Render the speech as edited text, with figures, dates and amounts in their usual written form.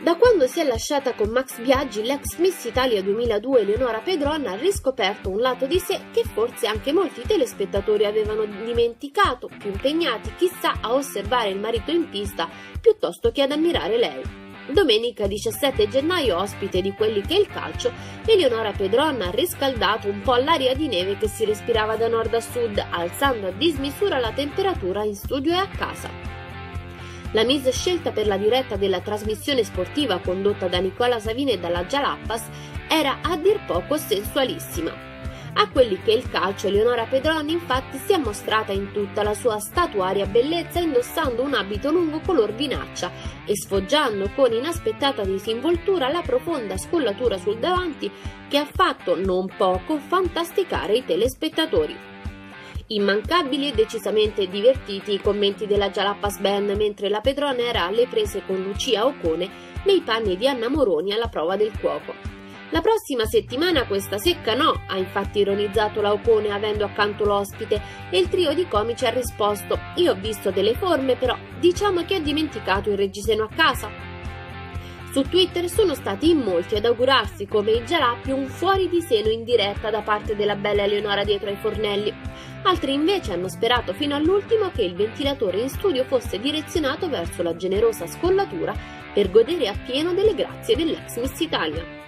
Da quando si è lasciata con Max Biaggi, l'ex Miss Italia 2002 Eleonora Pedron ha riscoperto un lato di sé che forse anche molti telespettatori avevano dimenticato, più impegnati chissà a osservare il marito in pista piuttosto che ad ammirare lei. Domenica 17 gennaio, ospite di Quelli che è il calcio, Eleonora Pedron ha riscaldato un po' l'aria di neve che si respirava da nord a sud, alzando a dismisura la temperatura in studio e a casa. La Miss scelta per la diretta della trasmissione sportiva condotta da Nicola Savini e dalla Jalapas era a dir poco sensualissima. A Quelli che è il calcio, Eleonora Pedron infatti si è mostrata in tutta la sua statuaria bellezza indossando un abito lungo color vinaccia e sfoggiando con inaspettata disinvoltura la profonda scollatura sul davanti che ha fatto non poco fantasticare i telespettatori. Immancabili e decisamente divertiti i commenti della Jalapas Band mentre la Pedron era alle prese con Lucia Ocone nei panni di Anna Moroni alla prova del cuoco. La prossima settimana questa secca no, ha infatti ironizzato la Ocone avendo accanto l'ospite e il trio di comici ha risposto: io ho visto delle forme però diciamo che ha dimenticato il reggiseno a casa. Su Twitter sono stati in molti ad augurarsi come i Jalappi un fuori di seno in diretta da parte della bella Eleonora dietro ai fornelli. Altri invece hanno sperato fino all'ultimo che il ventilatore in studio fosse direzionato verso la generosa scollatura per godere appieno delle grazie dell'ex Miss Italia.